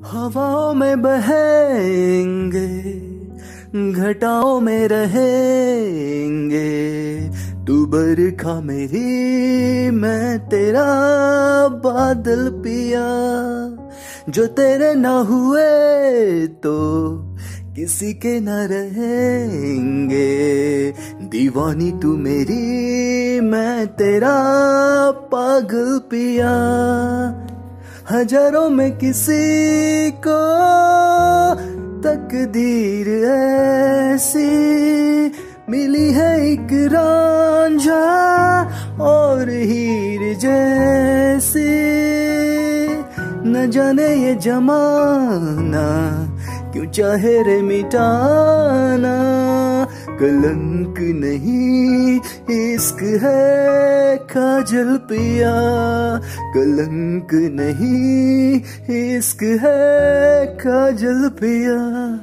हवाओं में बहेंगे, घटाओं में रहेंगे। तू बरखा मेरी, मैं तेरा बादल पिया। जो तेरे ना हुए तो किसी के ना रहेंगे। दीवानी तू मेरी, मैं तेरा पागल पिया। हजारों में किसी को तकदीर ऐसी मिली है, एक रांझा और हीर जैसी। न जाने ये जमाना क्यों चाहे रे मिटाना। कलंक नहीं इश्क है काजल पिया। कलंक नहीं इश्क है काजल पिया।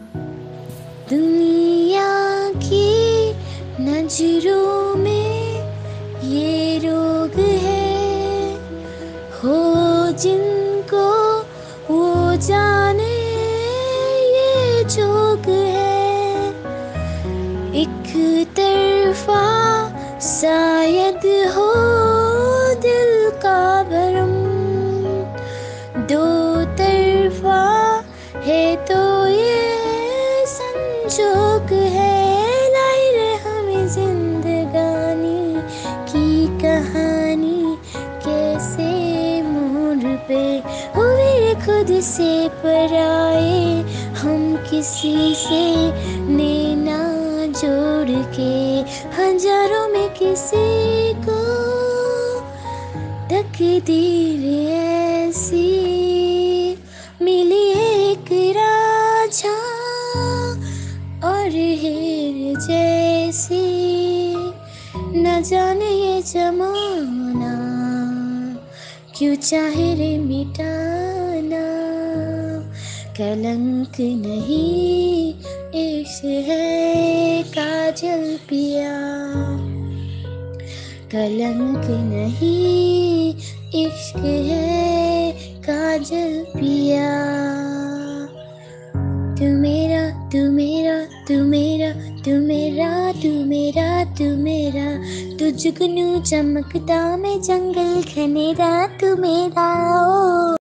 दुनिया की नजरों में ये रोग है, हो जिनको वो जाने ये जोग है। एक तरफा शायद हो दिल का भरम, दो तरफा है तो ये संजोग है। लाई रे हमें जिंदगानी की कहानी, कैसे मोड़ पे हुए खुद से पराए। हम किसी से नैना जोड़ के, हजारों में किसी को तकदीर ऐसी मिली। एक रांझा और हीर जैसी। न जाने ये जमाना क्यों चाहे रे मिटाना। कलंक नहीं इश्क है काजल पिया। कलंक नहीं इश्क है काजल पिया। तू मेरा तू मेरा तू मेरा तू मेरा तू मेरा तू मेरा। तू जुगनू चमकदा मैं जंगल घनेरा। तू मेरा ओ